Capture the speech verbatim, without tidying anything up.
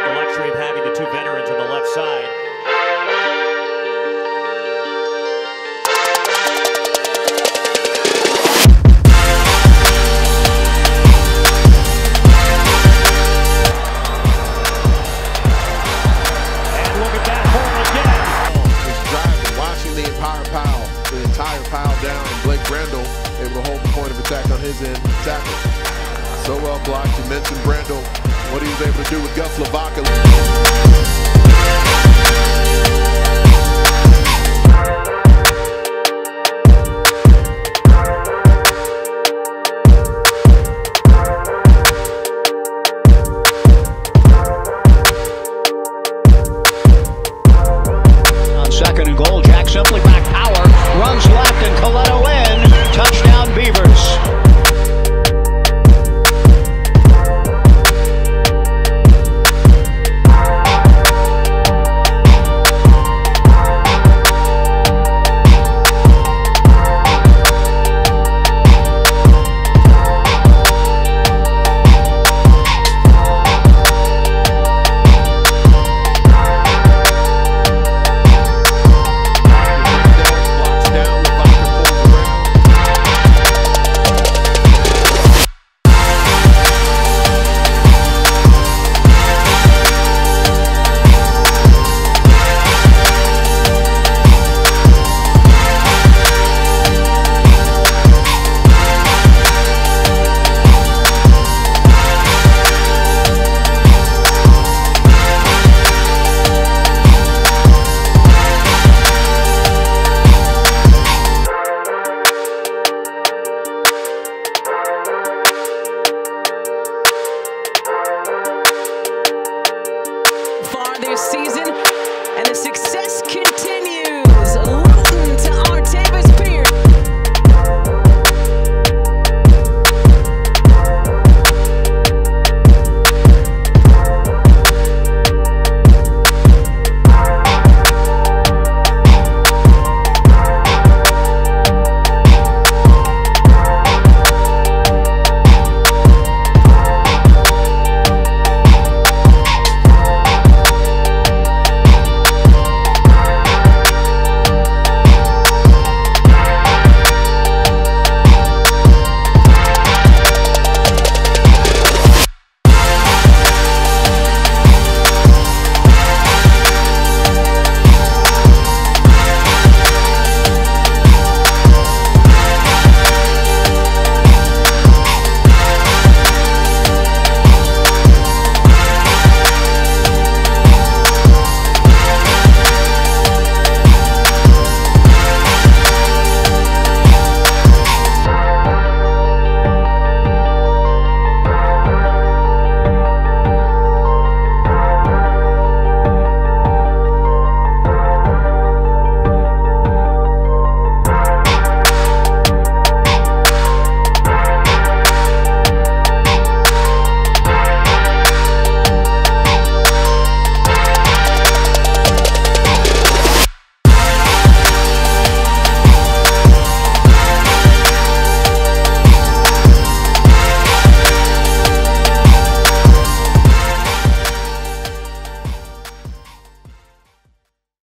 the luxury of having the two veterans on the left side. And look at that hole again. Just driving, watching the entire pile, the entire pile down, and Blake Brandel able to hold the point of attack on his end, tackle. So well blocked. You mentioned Brandel, what he was able to do with Gus Lavaka. On second and goal, Jack simply back power, runs left and Coletto in. Touchdown Beavers. This season, and the success continues.